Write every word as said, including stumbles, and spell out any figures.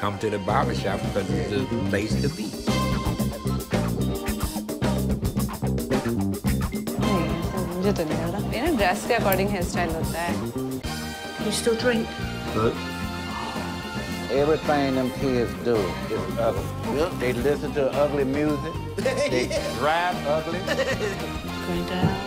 come to the barber shop because it's the place to be. मुझे तो नहीं लग रहा। मेरा ड्रेस के अकॉर्डिंग हेयर स्टाइल होता है। You still drink? Good. Everything them kids do is ugly. Yep. They listen to ugly music. They drive ugly. Going down.